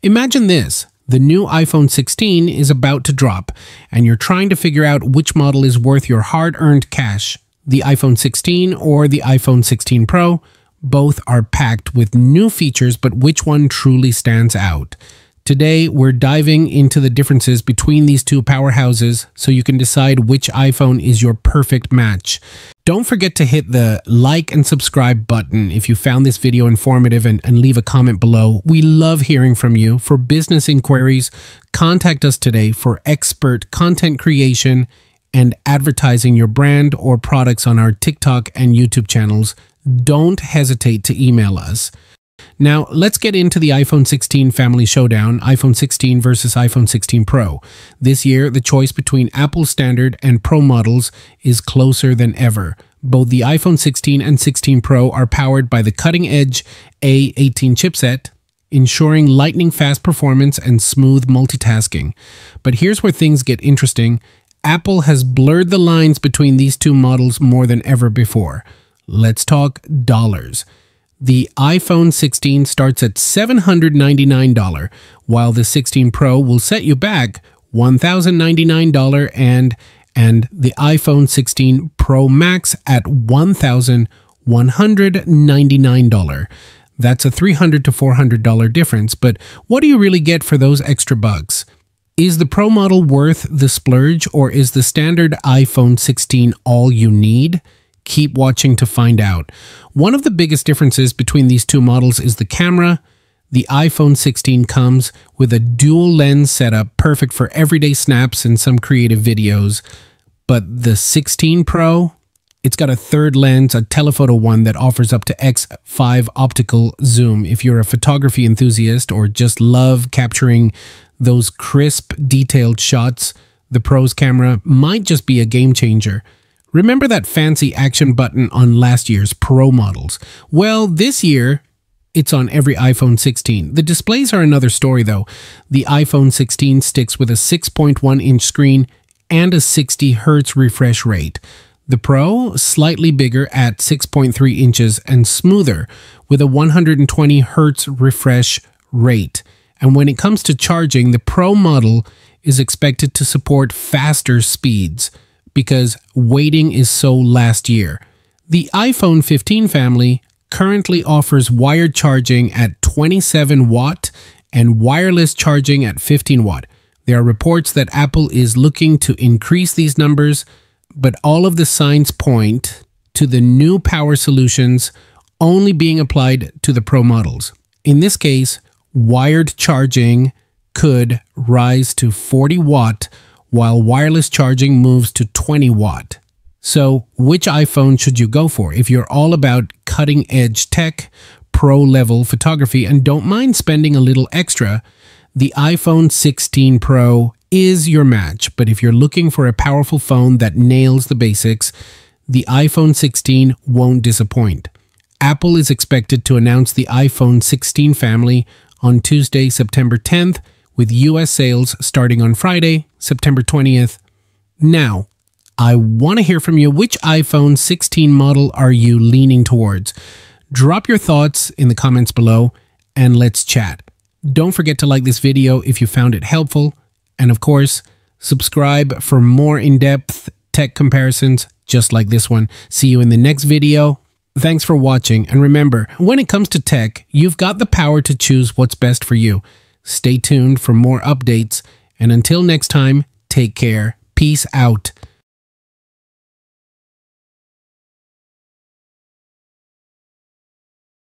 Imagine this. The new iPhone 16 is about to drop, and you're trying to figure out which model is worth your hard-earned cash. The iPhone 16 or the iPhone 16 Pro, both are packed with new features, but which one truly stands out? Today, we're diving into the differences between these two powerhouses so you can decide which iPhone is your perfect match. Don't forget to hit the like and subscribe button if you found this video informative and leave a comment below. We love hearing from you. For business inquiries, contact us today for expert content creation and advertising your brand or products on our TikTok and YouTube channels. Don't hesitate to email us. Now, let's get into the iPhone 16 family showdown, iPhone 16 versus iPhone 16 Pro. This year, the choice between Apple's standard and Pro models is closer than ever. Both the iPhone 16 and 16 Pro are powered by the cutting-edge A18 chipset, ensuring lightning-fast performance and smooth multitasking. But here's where things get interesting. Apple has blurred the lines between these two models more than ever before. Let's talk dollars. The iPhone 16 starts at $799, while the 16 Pro will set you back $1,099 and the iPhone 16 Pro Max at $1,199. That's a $300 to $400 difference, but what do you really get for those extra bucks? Is the Pro model worth the splurge, or is the standard iPhone 16 all you need? Keep watching to find out. One of the biggest differences between these two models is the camera. The iPhone 16 comes with a dual lens setup, perfect for everyday snaps and some creative videos. But the 16 Pro, it's got a third lens, a telephoto one that offers up to X5 optical zoom. If you're a photography enthusiast or just love capturing those crisp, detailed shots, the Pro's camera might just be a game changer. Remember that fancy action button on last year's Pro models? Well, this year, it's on every iPhone 16. The displays are another story though. The iPhone 16 sticks with a 6.1-inch screen and a 60 Hz refresh rate. The Pro, slightly bigger at 6.3 inches and smoother with a 120 Hz refresh rate. And when it comes to charging, the Pro model is expected to support faster speeds, because waiting is so last year. The iPhone 15 family currently offers wired charging at 27 watt and wireless charging at 15 watt. There are reports that Apple is looking to increase these numbers, but all of the signs point to the new power solutions only being applied to the Pro models. In this case, wired charging could rise to 40 watt while wireless charging moves to 20 watt. So, which iPhone should you go for if you're all about cutting-edge tech, pro-level photography, and don't mind spending a little extra? The iPhone 16 Pro is your match, but if you're looking for a powerful phone that nails the basics, the iPhone 16 won't disappoint. Apple is expected to announce the iPhone 16 family on Tuesday, September 10th, with US sales starting on Friday, September 20th. Now, I want to hear from you. Which iPhone 16 model are you leaning towards? Drop your thoughts in the comments below and let's chat. Don't forget to like this video if you found it helpful. And of course, subscribe for more in-depth tech comparisons just like this one. See you in the next video. Thanks for watching. And remember, when it comes to tech, you've got the power to choose what's best for you. Stay tuned for more updates, and until next time, take care. Peace out.